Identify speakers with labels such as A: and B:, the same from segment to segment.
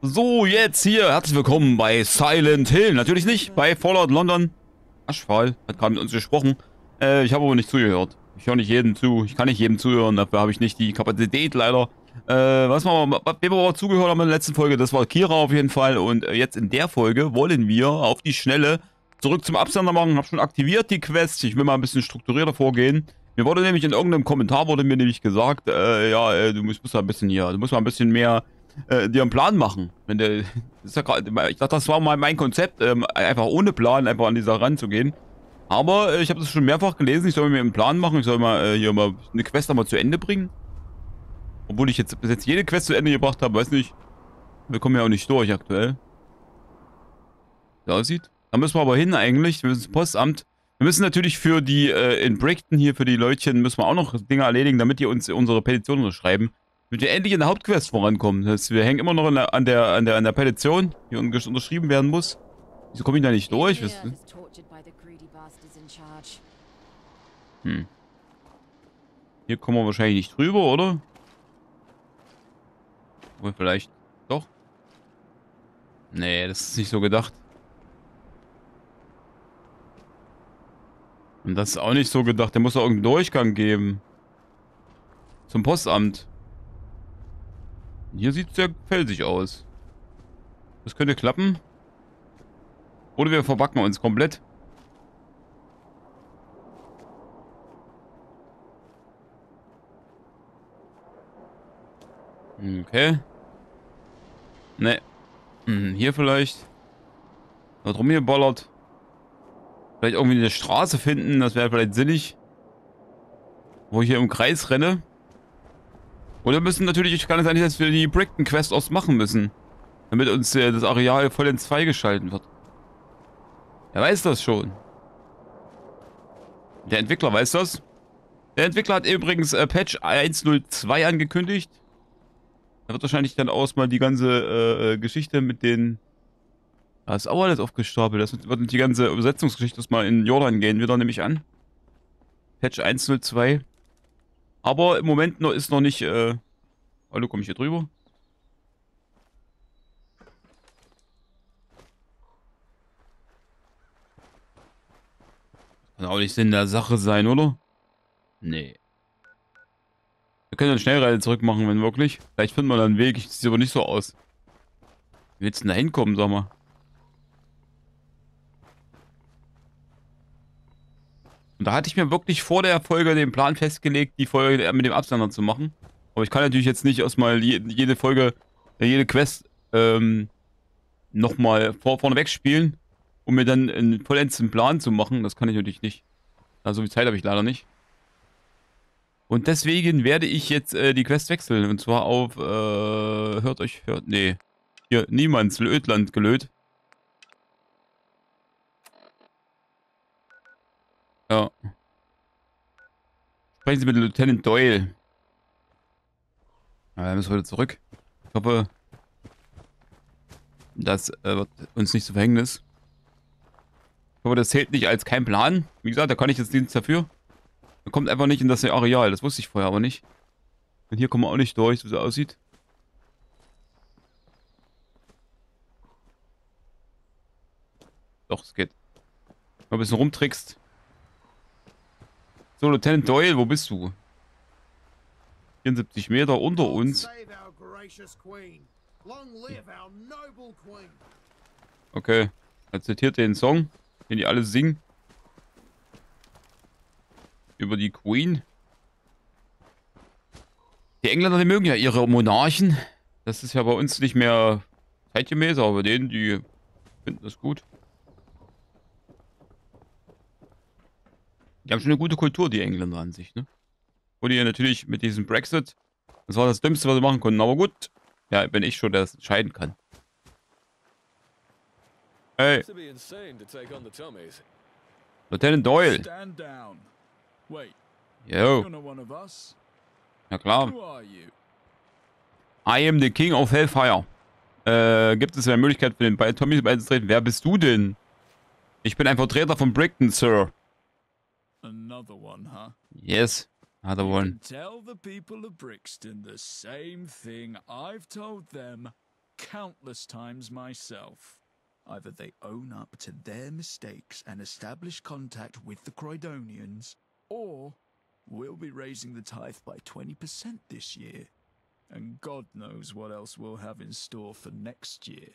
A: So, jetzt hier, herzlich willkommen bei Silent Hill. Natürlich nicht bei Fallout London. Aschfall hat gerade mit uns gesprochen. Ich habe aber nicht zugehört. Ich höre nicht jedem zu. Ich kann nicht jedem zuhören. Dafür habe ich nicht die Kapazität leider. Wem wir aber zugehört haben in der letzten Folge, das war Kira auf jeden Fall. Und jetzt in der Folge wollen wir auf die Schnelle zurück zum Absender machen. Habe schon aktiviert die Quest. Ich will mal ein bisschen strukturierter vorgehen. Mir wurde nämlich in irgendeinem Kommentar wurde mir nämlich gesagt, du musst mal ein bisschen hier, du musst mal ein bisschen mehr dir einen Plan machen. Wenn der, das ist ja grad, ich dachte, das war mal mein Konzept, einfach ohne Plan einfach an die Sache ranzugehen. Aber ich habe das schon mehrfach gelesen, ich soll mir einen Plan machen, ich soll mal hier mal eine Quest einmal zu Ende bringen. Obwohl ich jetzt bis jetzt jede Quest zu Ende gebracht habe, weiß nicht. Wir kommen ja auch nicht durch aktuell. So aussieht. Da müssen wir aber hin eigentlich, wir müssen ins Postamt. Wir müssen natürlich für die, in Brighton hier, für die Leutchen, müssen wir auch noch Dinge erledigen, damit die uns unsere Petition unterschreiben. Damit wir endlich in der Hauptquest vorankommen. Das heißt, wir hängen immer noch an der Petition, die unterschrieben werden muss. Wieso komme ich da nicht durch? Hier kommen wir wahrscheinlich nicht drüber, oder? Oder vielleicht doch? Nee, das ist nicht so gedacht. Und das ist auch nicht so gedacht. Der muss doch irgendeinen Durchgang geben. Zum Postamt. Hier sieht es sehr felsig aus. Das könnte klappen. Oder wir verbacken uns komplett. Okay. Ne. Hier vielleicht. Was rumgeballert. Vielleicht irgendwie eine Straße finden. Das wäre vielleicht sinnig. Wo ich hier im Kreis renne. Oder müssen natürlich, kann es sein, dass wir die Brighton Quest ausmachen müssen. Damit uns das Areal vollends freigeschalten wird. Wer weiß das schon? Der Entwickler weiß das. Der Entwickler hat übrigens Patch 1.02 angekündigt. Da wird wahrscheinlich dann auch mal die ganze Geschichte mit den... Da ist auch alles aufgestapelt. Das wird die ganze Übersetzungsgeschichte mal in Jordan gehen, wieder nehme ich an. Patch 1.02. Aber im Moment noch ist noch nicht... Hallo, komme ich hier drüber? Kann auch nicht Sinn der Sache sein, oder? Nee. Wir können dann Schnellreise zurück machen, wenn wirklich. Vielleicht finden wir dann einen Weg. Sieht aber nicht so aus. Wie willst du denn da hinkommen, sag mal? Und da hatte ich mir wirklich vor der Folge den Plan festgelegt, die Folge mit dem Absender zu machen. Aber ich kann natürlich jetzt nicht erstmal jede Folge, jede Quest nochmal vorneweg spielen, um mir dann einen vollendeten Plan zu machen. Das kann ich natürlich nicht. Also viel Zeit habe ich leider nicht. Und deswegen werde ich jetzt die Quest wechseln. Und zwar auf, nee. Hier, Niemands Ödland gelöt. Ja. Sprechen Sie mit Lieutenant Doyle. Ja, dann müssen wir wieder zurück. Ich hoffe, das wird uns nicht zu Verhängnis. Ich hoffe, das zählt nicht als kein Plan. Wie gesagt, da kann ich jetzt nichts dafür. Er kommt einfach nicht in das Areal. Das wusste ich vorher aber nicht. Und hier kommen wir auch nicht durch, so wie es aussieht. Doch, es geht. Wenn du ein bisschen rumtrickst. So, Lieutenant Doyle, wo bist du? 74 Meter unter uns. Okay. Er zitiert den Song, den die alle singen. Über die Queen. Die Engländer, die mögen ja ihre Monarchen. Das ist ja bei uns nicht mehr zeitgemäß, aber bei denen, die finden das gut. Die haben schon eine gute Kultur, die Engländer an sich, ne? Und die natürlich mit diesem Brexit, das war das Dümmste, was sie machen konnten. Aber gut, ja, wenn ich schon das entscheiden kann. Hey. Lieutenant Doyle. Yo. Ja klar. I am the King of Hellfire. Gibt es eine Möglichkeit für den Tommy beizutreten? Wer bist du denn? Ich bin ein Vertreter von Brighton, Sir.
B: Another one, huh?
A: Yes, another one.
B: Tell the people of Brixton the same thing I've told them countless times myself. Either they own up to their mistakes and establish contact with the Croydonians, or we'll be raising the tithe by 20% this year. And God knows what else we'll have in store for next year.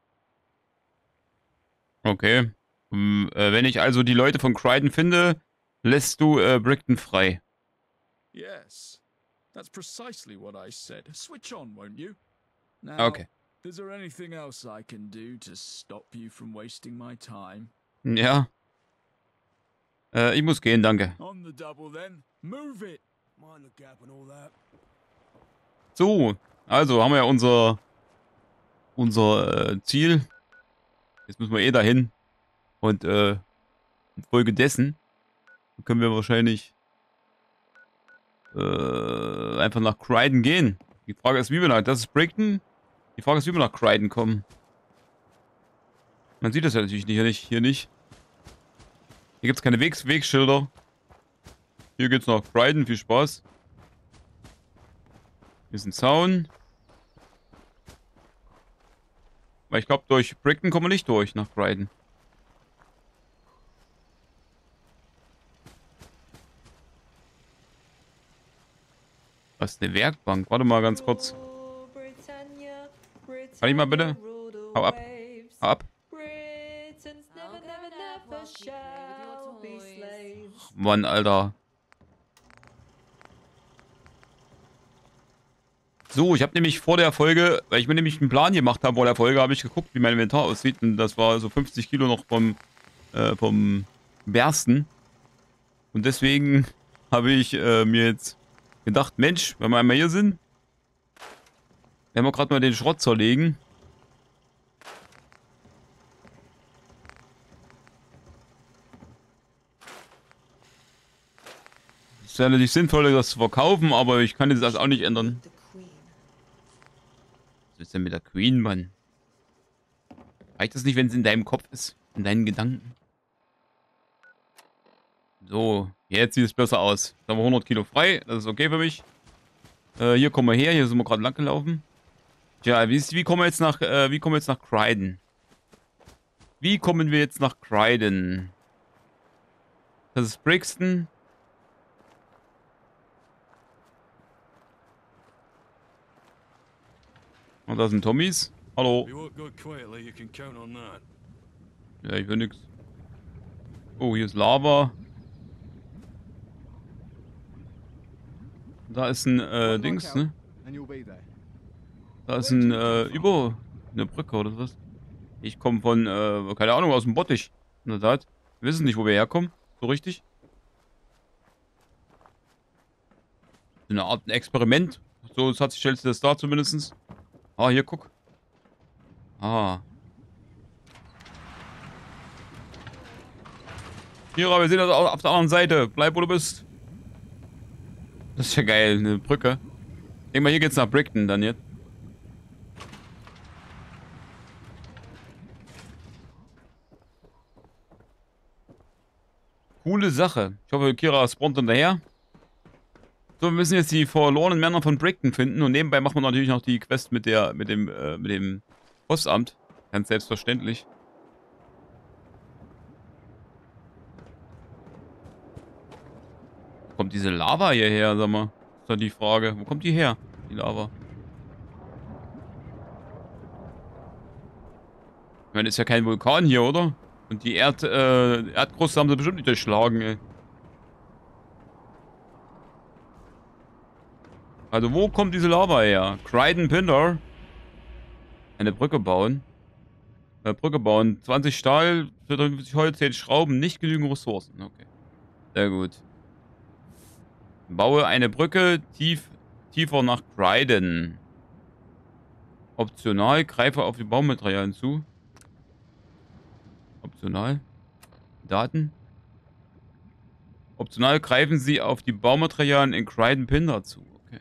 A: Okay. Wenn ich also die Leute von Croydon finde, lässt du Brickton frei.
B: Yes, that's precisely what I said. Switch on, won't you? Now,
A: Okay.
B: is there anything else I can do to stop you from wasting my time?
A: Ja. Ich muss gehen, danke.
B: On the double then. Move it. Mind the gap and all that.
A: So, also haben wir ja unser Ziel. Jetzt müssen wir eh dahin. Und infolgedessen können wir wahrscheinlich einfach nach Croydon gehen. Die Frage ist, wie wir nach... Das ist Brickton. Die Frage ist, wie wir nach Croydon kommen. Man sieht das ja natürlich nicht. Hier nicht. Hier gibt es keine Wegschilder. Hier geht's nach Croydon. Viel Spaß. Hier ist ein Zaun. Weil ich glaube, durch Brickton kommen wir nicht durch nach Croydon. Was ist eine Werkbank? Warte mal ganz kurz. Kann ich mal bitte? Hau ab. Hau ab. Ach, Mann, Alter. So, ich habe nämlich vor der Folge, weil ich mir nämlich einen Plan gemacht habe vor der Folge, habe ich geguckt, wie mein Inventar aussieht. Und das war so 50 Kilo noch vom Bersten. Und deswegen habe ich mir jetzt gedacht, Mensch, wenn wir einmal hier sind, werden wir gerade mal den Schrott zerlegen. Es ist ja natürlich sinnvoll, das zu verkaufen, aber ich kann jetzt das auch nicht ändern. Was ist denn mit der Queen, Mann? Reicht das nicht, wenn es in deinem Kopf ist? In deinen Gedanken? So, jetzt sieht es besser aus. Da haben wir 100 Kilo frei, das ist okay für mich. Hier kommen wir her, hier sind wir gerade lang gelaufen. Tja, wie kommen wir jetzt nach Croydon? Wie kommen wir jetzt nach Croydon? Das ist Brixton. Und da sind Tommys. Hallo. Ja, ich will nix. Oh, hier ist Lava. Da ist ein Dings, ne? Da ist ein eine Brücke oder was? Ich komme von, keine Ahnung, aus dem Bottich. In der Tat. Wir wissen nicht, wo wir herkommen. So richtig. Eine Art Experiment. So stellt sich das dar zumindest. Ah, hier, guck. Ah. Kira, wir sehen das auch auf der anderen Seite. Bleib, wo du bist. Das ist ja geil, eine Brücke. Ich denke mal, hier geht's nach Brickton dann jetzt. Coole Sache. Ich hoffe, Kira spawnt hinterher. So, wir müssen jetzt die verlorenen Männer von Brickton finden und nebenbei machen wir natürlich noch die Quest mit dem Postamt. Ganz selbstverständlich. Wo kommt diese Lava hierher, sag mal? Ist doch die Frage. Wo kommt die her, die Lava? Ich meine, ist ja kein Vulkan hier, oder? Und die Erdkruste haben sie bestimmt nicht durchschlagen, ey. Also wo kommt diese Lava her? Croydon Pinder. Eine Brücke bauen. Brücke bauen. 20 Stahl, 50 Holz, 10 Schrauben, nicht genügend Ressourcen. Okay. Sehr gut. Baue eine Brücke tiefer nach Croydon. Optional, greife auf die Baumaterialien zu. Optional. Daten. Optional greifen Sie auf die Baumaterialien in Croydon Pinder zu. Okay.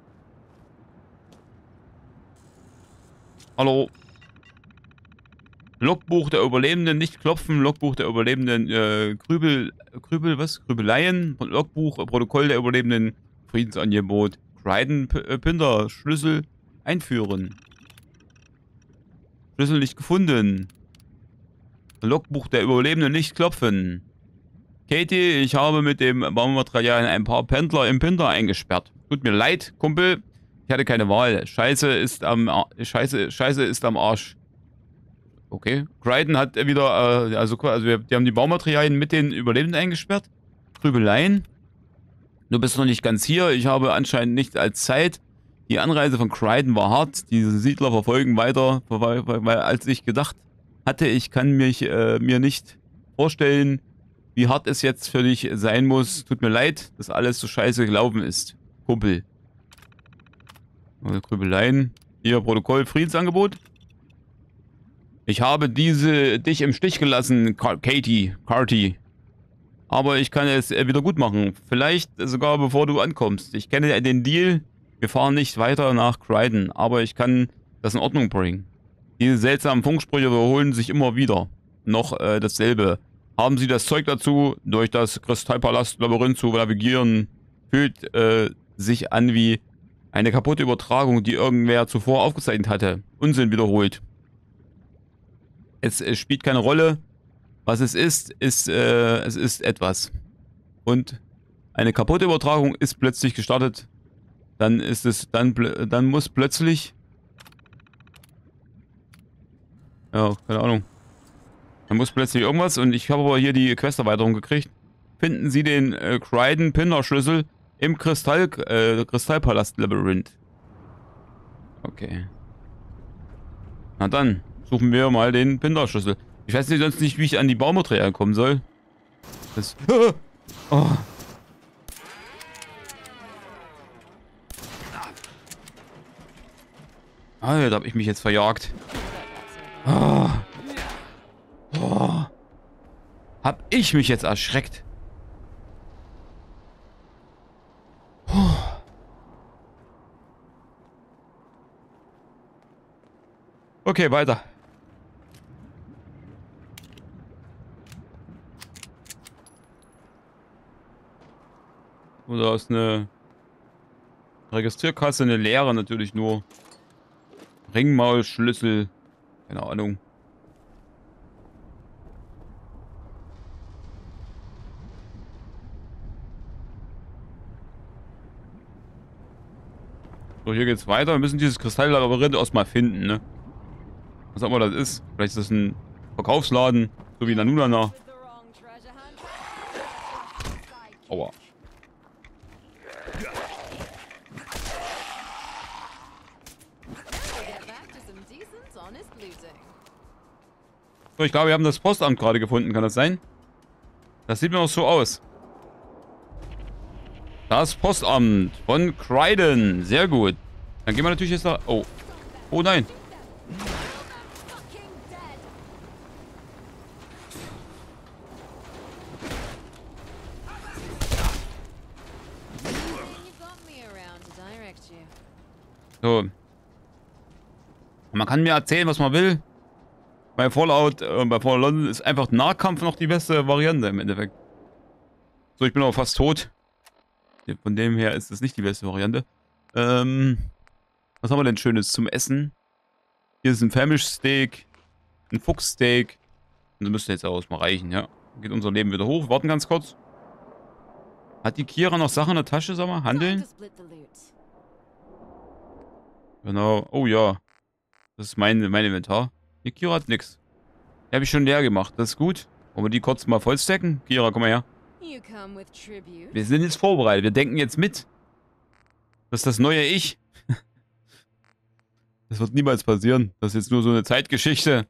A: Hallo. Logbuch der Überlebenden, nicht klopfen. Logbuch der Überlebenden, Grübeleien. Logbuch, Protokoll der Überlebenden, Friedensangebot. Croydon Pinder, Schlüssel einführen. Schlüssel nicht gefunden. Logbuch der Überlebenden nicht klopfen. Katie, ich habe mit dem Baumaterial ein paar Pendler im Pinder eingesperrt. Tut mir leid, Kumpel. Ich hatte keine Wahl. Scheiße ist am Arsch. Okay. Crichton hat wieder, die haben die Baumaterialien mit den Überlebenden eingesperrt. Grübeleien. Du bist noch nicht ganz hier. Ich habe anscheinend nicht als Zeit. Die Anreise von Crichton war hart. Diese Siedler verfolgen weiter, weil als ich gedacht hatte, ich kann mir nicht vorstellen, wie hart es jetzt für dich sein muss. Tut mir leid, dass alles so scheiße gelaufen ist. Kumpel. Grübeleien. Hier, Protokoll, Friedensangebot. Ich habe dich im Stich gelassen, Carty. Aber ich kann es wieder gut machen. Vielleicht sogar bevor du ankommst. Ich kenne den Deal. Wir fahren nicht weiter nach Crichton. Aber ich kann das in Ordnung bringen. Diese seltsamen Funksprüche wiederholen sich immer wieder. Noch dasselbe. Haben Sie das Zeug dazu, durch das Kristallpalast-Labyrinth zu navigieren? Fühlt sich an wie eine kaputte Übertragung, die irgendwer zuvor aufgezeichnet hatte. Unsinn wiederholt. Es spielt keine Rolle. Was es ist es ist etwas. Und eine kaputte Übertragung ist plötzlich gestartet. Dann muss plötzlich... Ja, keine Ahnung. Dann muss plötzlich irgendwas und ich habe aber hier die Questerweiterung gekriegt. Finden Sie den Crichton-Pinder-Schlüssel im Kristallpalast-Labyrinth. Okay. Na dann, suchen wir mal den Pinder-Schlüssel. Ich weiß sonst nicht, wie ich an die Baumaterialien kommen soll. Das... Oh. Alter, da hab ich mich jetzt verjagt. Oh. Oh. Hab ich mich jetzt erschreckt. Oh. Okay, weiter. Oder ist eine Registrierkasse, eine leere natürlich nur. Ringmaulschlüssel. Keine Ahnung. So, hier geht's weiter. Wir müssen dieses Kristalllabyrinth erstmal finden, ne? Was auch immer das ist. Vielleicht ist das ein Verkaufsladen, so wie Nanunana. Aua. So, ich glaube, wir haben das Postamt gerade gefunden. Kann das sein? Das sieht mir auch so aus. Das Postamt von Crichton. Sehr gut. Dann gehen wir natürlich jetzt da... Oh. Oh nein. So. Man kann mir erzählen, was man will. Bei Fallout, bei Fallout London ist einfach Nahkampf noch die beste Variante im Endeffekt. So, ich bin aber fast tot. Von dem her ist es nicht die beste Variante. Was haben wir denn Schönes zum Essen? Hier ist ein Famish-Steak, ein Fuchssteak. Und das müsste jetzt auch mal reichen, ja. Dann geht unser Leben wieder hoch. Wir warten ganz kurz. Hat die Kira noch Sachen in der Tasche, sag mal? Handeln? Genau. Oh ja. Das ist mein Inventar. Die Kira hat nix. Die habe ich schon leer gemacht. Das ist gut. Wollen wir die kurz mal vollstacken? Kira, komm mal her. Wir sind jetzt vorbereitet. Wir denken jetzt mit. Das ist das neue Ich. Das wird niemals passieren. Das ist jetzt nur so eine Zeitgeschichte.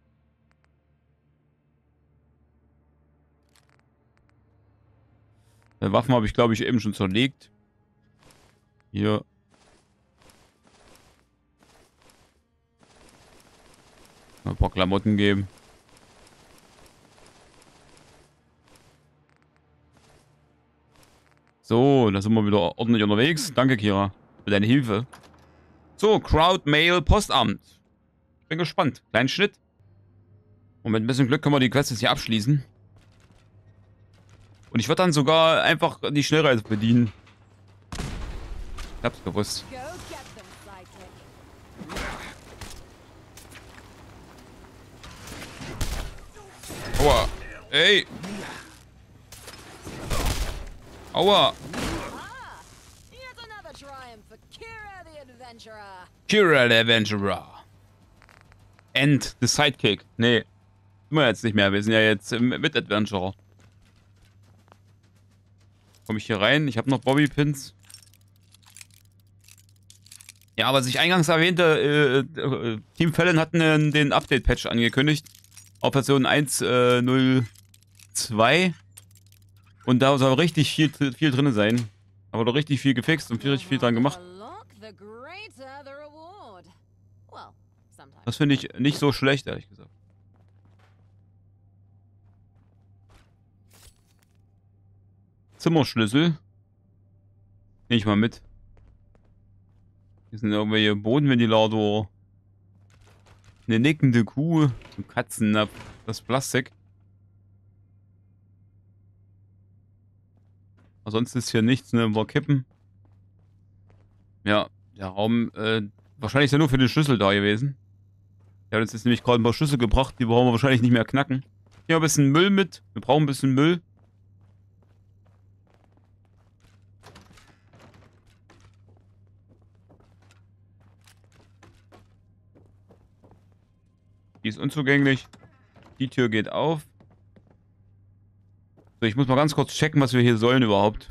A: Waffen habe ich, glaube ich, eben schon zerlegt. Hier. Ein paar Klamotten geben. So, da sind wir wieder ordentlich unterwegs. Danke, Kira, für deine Hilfe. So, Crowd-Mail Postamt. Bin gespannt. Kleinen Schnitt. Und mit ein bisschen Glück können wir die Quest jetzt hier abschließen. Und ich würde dann sogar einfach die Schnellreise bedienen. Ich hab's gewusst. Aua. Ey. Aua.
C: Yet another triumph for Kira the Adventurer.
A: Kira the Adventurer. And the Sidekick. Nee. Sind wir jetzt nicht mehr. Wir sind ja jetzt mit Adventurer. Komme ich hier rein? Ich habe noch Bobby-Pins. Ja, was ich eingangs erwähnte, Team Fallon hatten den Update-Patch angekündigt. Auf Version 1.02. Und da soll richtig viel drin sein. Aber doch richtig viel gefixt und richtig viel dran gemacht. Das finde ich nicht so schlecht, ehrlich gesagt. Zimmerschlüssel. Nehme ich mal mit. Hier sind irgendwelche Bodenventilator. Eine nickende Kuh. Ein Katzennapf. Das Plastik. Ansonsten ist hier nichts, ne? Wir kippen. Ja, der Raum, wahrscheinlich ist er nur für den Schlüssel da gewesen. Der hat uns jetzt nämlich gerade ein paar Schlüssel gebracht, die brauchen wir wahrscheinlich nicht mehr knacken. Hier ein bisschen Müll mit. Wir brauchen ein bisschen Müll. Die ist unzugänglich. Die Tür geht auf. So, ich muss mal ganz kurz checken, was wir hier sollen überhaupt.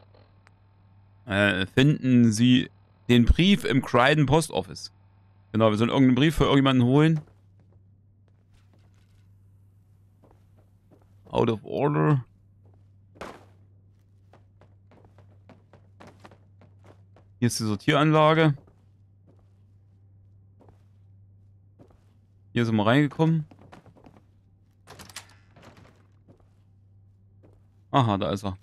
A: Finden Sie den Brief im Croydon Post Office. Genau, wir sollen irgendeinen Brief für irgendjemanden holen. Out of order. Hier ist die Sortieranlage. Hier sind wir reingekommen. Aha, da ist er.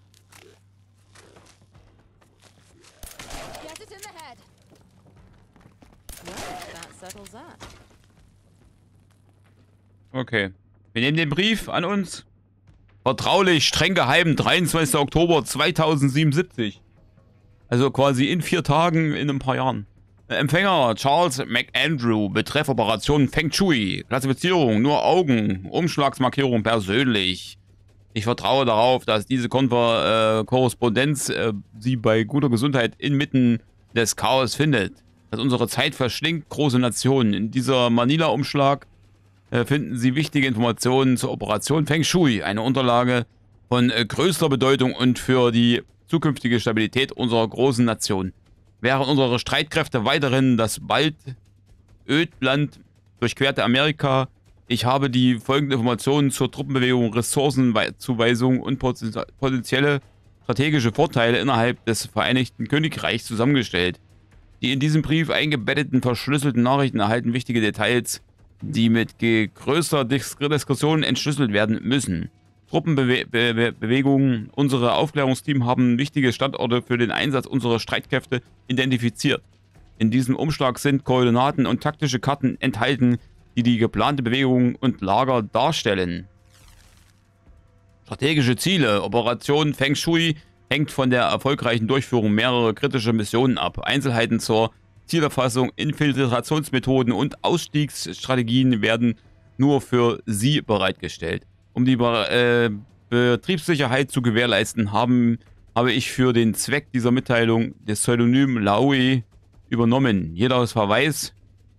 A: Okay. Wir nehmen den Brief an uns. Vertraulich, streng geheim, 23. Oktober 2077. Also quasi in 4 Tagen, in ein paar Jahren. Empfänger Charles McAndrew, Betreff Operation Feng Shui. Klassifizierung, nur Augen, Umschlagsmarkierung persönlich. Ich vertraue darauf, dass diese Korrespondenz Sie bei guter Gesundheit inmitten des Chaos findet. Dass unsere Zeit verschlingt, große Nationen. In dieser Manila-Umschlag finden Sie wichtige Informationen zur Operation Feng Shui. Eine Unterlage von größter Bedeutung und für die zukünftige Stabilität unserer großen Nation. Während unsere Streitkräfte weiterhin das bald Ödland durchquerte Amerika. Ich habe die folgenden Informationen zur Truppenbewegung, Ressourcenzuweisung und potenzielle strategische Vorteile innerhalb des Vereinigten Königreichs zusammengestellt. Die in diesem Brief eingebetteten verschlüsselten Nachrichten erhalten wichtige Details, die mit größter Diskretion entschlüsselt werden müssen. Truppenbewegungen, unsere Aufklärungsteam haben wichtige Standorte für den Einsatz unserer Streitkräfte identifiziert. In diesem Umschlag sind Koordinaten und taktische Karten enthalten, die die geplante Bewegung und Lager darstellen. Strategische Ziele. Operation Feng Shui hängt von der erfolgreichen Durchführung mehrerer kritischer Missionen ab. Einzelheiten zur Zielerfassung, Infiltrationsmethoden und Ausstiegsstrategien werden nur für Sie bereitgestellt. Um die Betriebssicherheit zu gewährleisten, habe ich für den Zweck dieser Mitteilung das Pseudonym Laui übernommen. Jeder Verweis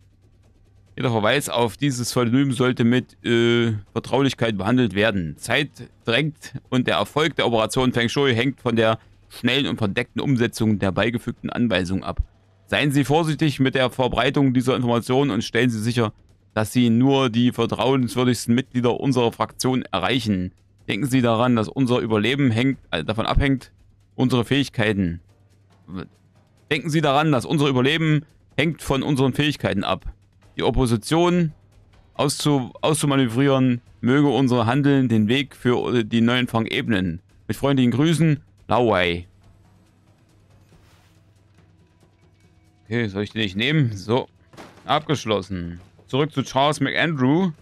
A: auf dieses Pseudonym sollte mit Vertraulichkeit behandelt werden. Zeit drängt und der Erfolg der Operation Feng Shui hängt von der schnellen und verdeckten Umsetzung der beigefügten Anweisungen ab. Seien Sie vorsichtig mit der Verbreitung dieser Informationen und stellen Sie sicher, dass Sie nur die vertrauenswürdigsten Mitglieder unserer Fraktion erreichen. Denken Sie daran, dass unser Überleben davon abhängt, unsere Fähigkeiten. Denken Sie daran, dass unser Überleben hängt von unseren Fähigkeiten ab. Die Opposition auszumanövrieren, möge unser Handeln den Weg für die neuen Fang ebnen. Mit freundlichen Grüßen, Lauei. Okay, soll ich den nicht nehmen? So, abgeschlossen. Zurück zu Charles McAndrew.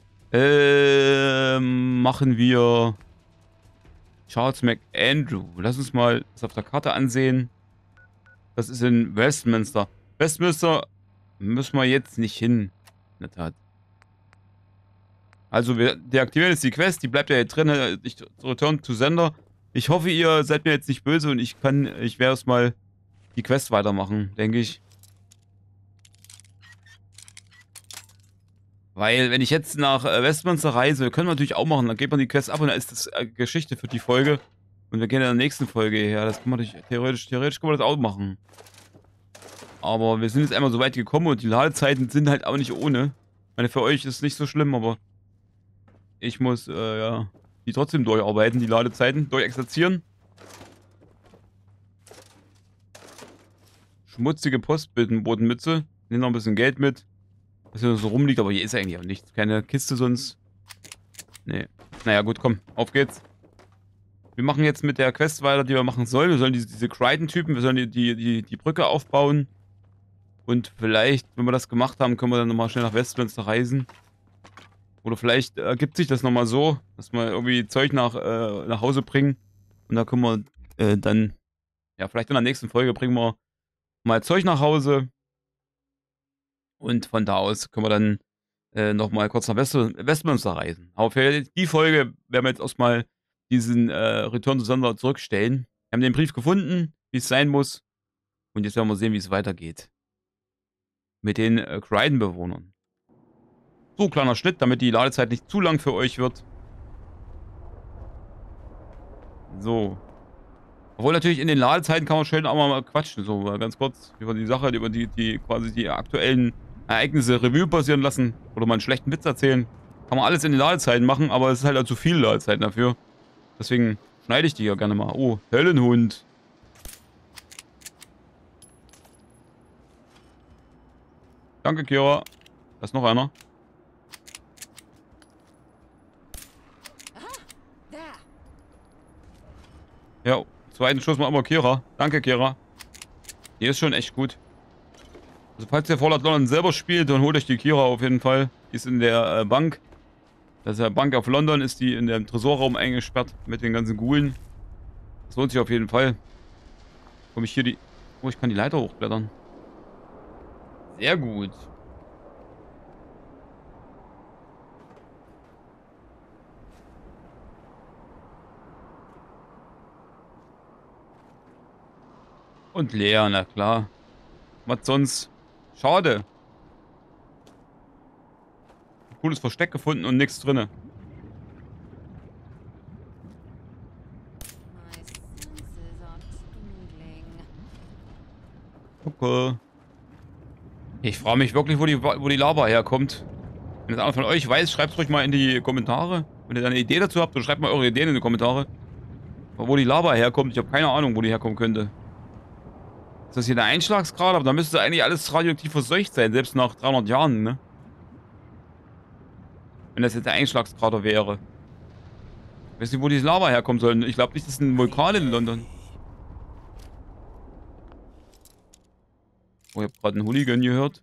A: Machen wir Charles McAndrew. Lass uns mal das auf der Karte ansehen. Das ist in Westminster. Westminster müssen wir jetzt nicht hin. In der Tat. Also wir deaktivieren jetzt die Quest, die bleibt ja jetzt drin. Ich return to Sender. Ich hoffe, ihr seid mir jetzt nicht böse und ich werde erstmal die Quest weitermachen, denke ich. Weil, wenn ich jetzt nach Westminster reise, können wir natürlich auch machen, dann geht man die Quest ab und dann ist das Geschichte für die Folge. Und wir gehen in der nächsten Folge her. Das kann man natürlich, theoretisch kann man das auch machen. Aber wir sind jetzt einmal so weit gekommen und die Ladezeiten sind halt auch nicht ohne. Ich meine, für euch ist es nicht so schlimm, aber ich muss, ja, die trotzdem durcharbeiten, die Ladezeiten, durchexerzieren. Schmutzige Postbotenmütze. Nehmen noch ein bisschen Geld mit. Was hier so rumliegt, aber hier ist eigentlich auch nichts. Keine Kiste sonst. Nee. Naja, gut, komm. Auf geht's. Wir machen jetzt mit der Quest weiter, die wir machen sollen. Wir sollen diese Crichton-Typen, wir sollen die Brücke aufbauen. Und vielleicht, wenn wir das gemacht haben, können wir dann nochmal schnell nach Westminster reisen. Oder vielleicht ergibt sich das nochmal so, dass wir irgendwie Zeug nach Hause bringen. Und da können wir dann, ja, vielleicht in der nächsten Folge bringen wir mal Zeug nach Hause. Und von da aus können wir dann nochmal kurz nach Westminster reisen. Aber für die Folge werden wir jetzt erstmal diesen Return to Sender zurückstellen. Wir haben den Brief gefunden, wie es sein muss. Und jetzt werden wir sehen, wie es weitergeht. Mit den Crichton-Bewohnern. So, kleiner Schnitt, damit die Ladezeit nicht zu lang für euch wird. So. Obwohl natürlich in den Ladezeiten kann man schön auch mal quatschen, so ganz kurz über die Sache, über die quasi die aktuellen Ereignisse Revue passieren lassen oder mal einen schlechten Witz erzählen. Kann man alles in den Ladezeiten machen, aber es ist halt auch zu viele Ladezeiten dafür. Deswegen schneide ich die ja gerne mal. Oh, Höllenhund. Danke, Kira. Da ist noch einer. Ja, zweiten Schuss mal immer Kira. Danke, Kira. Die ist schon echt gut. Also falls ihr Fallout London selber spielt, dann holt euch die Kira auf jeden Fall. Die ist in der Bank. Das ist ja Bank of London, ist die in dem Tresorraum eingesperrt mit den ganzen Ghoulen. Das lohnt sich auf jeden Fall. Komme ich hier die... Oh, ich kann die Leiter hochklettern. Sehr gut. Und leer, na klar. Was sonst? Schade. Cooles Versteck gefunden und nichts drinne. Okay. Ich frage mich wirklich, wo die Lava herkommt. Wenn das einer von euch weiß, schreibt es ruhig mal in die Kommentare. Wenn ihr da eine Idee dazu habt, dann schreibt mal eure Ideen in die Kommentare. Wo die Lava herkommt, ich habe keine Ahnung, wo die herkommen könnte. Ist das hier der Einschlagsgrad? Aber da müsste eigentlich alles radioaktiv verseucht sein, selbst nach 300 Jahren, ne? Wenn das jetzt der Einschlagskrater wäre. Ich weiß nicht, wo diese Lava herkommen soll. Ich glaube nicht, das ist ein Vulkan in London. Oh, ich habe gerade einen Hooligan gehört.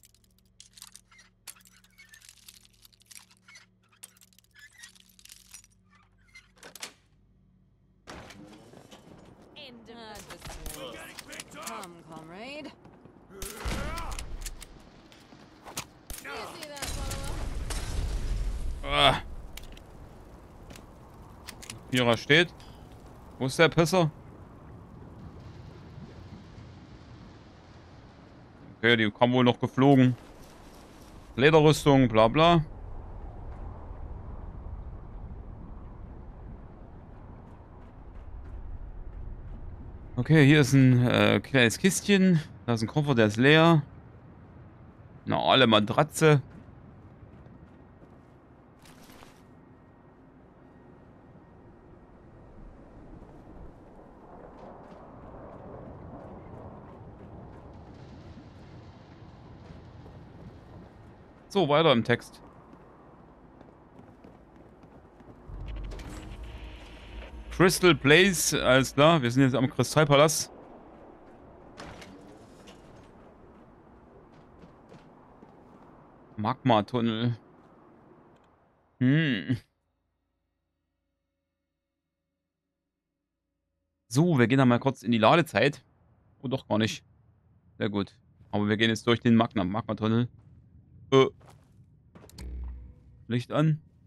C: Come, comrade.
A: Kira steht. Wo ist der Pisser? Okay, die kam wohl noch geflogen. Lederrüstung, bla bla. Okay, hier ist ein kleines Kistchen. Da ist ein Koffer, der ist leer. Eine alte Matratze. So, weiter im Text. Crystal Place, alles klar. Wir sind jetzt am Kristallpalast. Magma-Tunnel. So, wir gehen dann mal kurz in die Ladezeit. Oh, doch gar nicht. Sehr gut. Aber wir gehen jetzt durch den Magma-Tunnel. Licht an.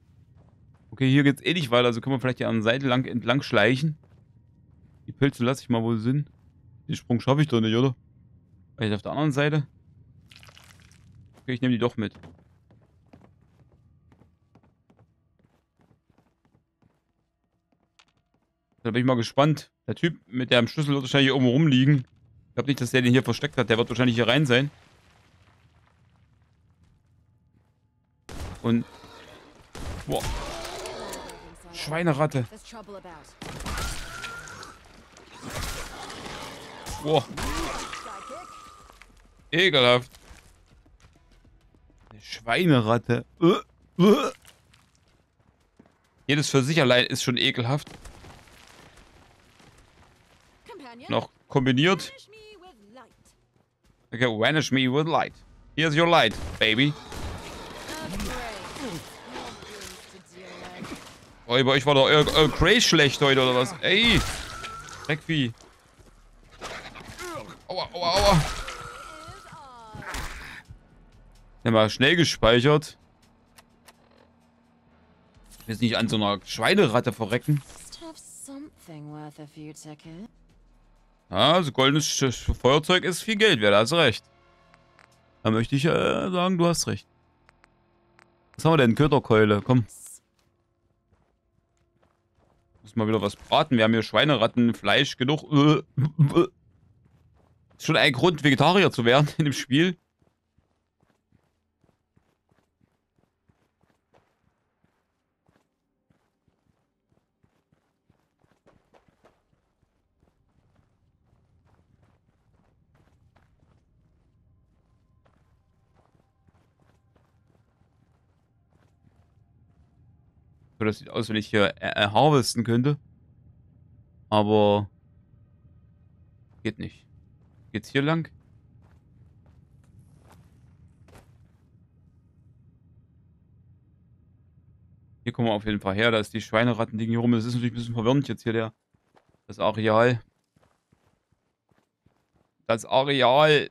A: Okay, hier geht's eh nicht weiter, also können wir vielleicht hier an der Seite entlang schleichen. Die Pilze lasse ich mal, wo sie sind. Den Sprung schaffe ich doch nicht, oder? Vielleicht auf der anderen Seite. Okay, ich nehme die doch mit. Da bin ich mal gespannt. Der Typ mit dem Schlüssel wird wahrscheinlich irgendwo rumliegen. Ich glaube nicht, dass der den hier versteckt hat. Der wird wahrscheinlich hier rein sein. Und... Boah. Schweineratte.
C: There's trouble about.
A: Boah.
C: Sidekick.
A: Ekelhaft. Eine Schweineratte. Jedes für sich allein ist schon ekelhaft.
C: Companion.
A: Noch kombiniert.
C: Finish me with light.
A: Okay, vanish me with light. Here's your light, baby. Oh, bei euch war doch Earl Grey schlecht heute, oder was? Ey! Dreckvieh. Aua, aua, aua. Der war schnell gespeichert. Jetzt nicht an so einer Schweineratte verrecken. Ja, so goldenes Feuerzeug ist viel Geld wert, da hast du recht. Da möchte ich sagen, du hast recht. Was haben wir denn? Köderkeule, komm. Muss mal wieder was braten. Wir haben hier Schweineratten, Fleisch genug. Ist schon ein Grund, Vegetarier zu werden in dem Spiel. So, das sieht aus, wenn ich hier harvesten könnte. Aber geht nicht. Geht's hier lang? Hier kommen wir auf jeden Fall her. Da ist die Schweineratten-Ding hier rum. Das ist natürlich ein bisschen verwirrend jetzt hier das Areal. Das Areal.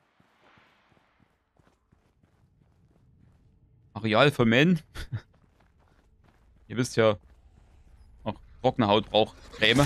A: Areal für Men. Ihr wisst ja, auch trockene Haut braucht Creme.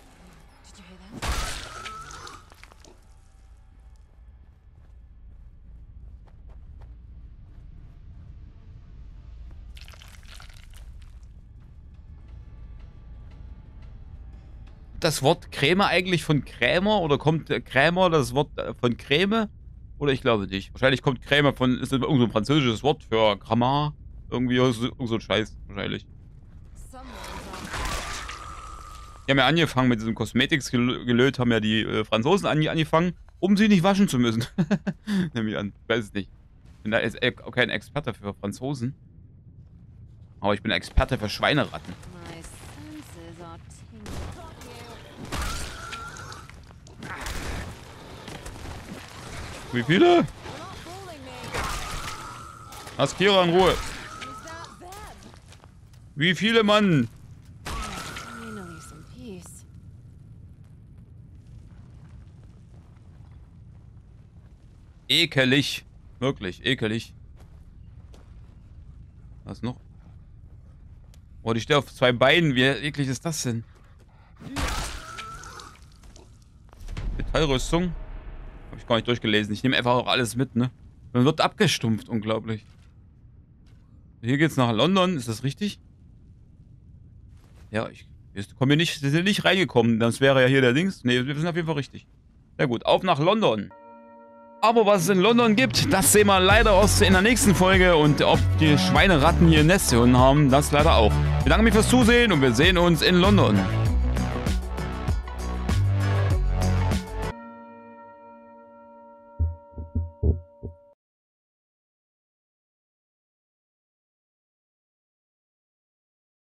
A: Das Wort Creme eigentlich von Krämer oder kommt Krämer das Wort von Creme? Oder ich glaube nicht. Wahrscheinlich kommt Creme von, ist irgend so ein französisches Wort für Grammar. Irgendwie irgend so ein Scheiß, wahrscheinlich. Die haben ja angefangen mit diesem Kosmetiksgelöt, haben ja die Franzosen angefangen, um sie nicht waschen zu müssen. Nehme ich an. Ich weiß es nicht. Ich bin da jetzt auch kein Experte für Franzosen. Aber ich bin Experte für Schweineratten. Wie viele? Lass Kira in Ruhe. Wie viele, Mann? Ekelig. Wirklich, ekelig. Was noch? Oh, die steht auf zwei Beinen. Wie eklig ist das denn? Metallrüstung. Habe ich gar nicht durchgelesen. Ich nehme einfach auch alles mit, ne? Man wird abgestumpft, unglaublich. Hier geht's nach London, ist das richtig? Ja, wir sind nicht reingekommen. Das wäre ja hier der Dings. Ne, wir sind auf jeden Fall richtig. Sehr gut, auf nach London. Aber was es in London gibt, das sehen wir leider in der nächsten Folge. Und ob die Schweineratten hier Neste haben, das leider auch. Ich bedanke mich fürs Zusehen und wir sehen uns in London.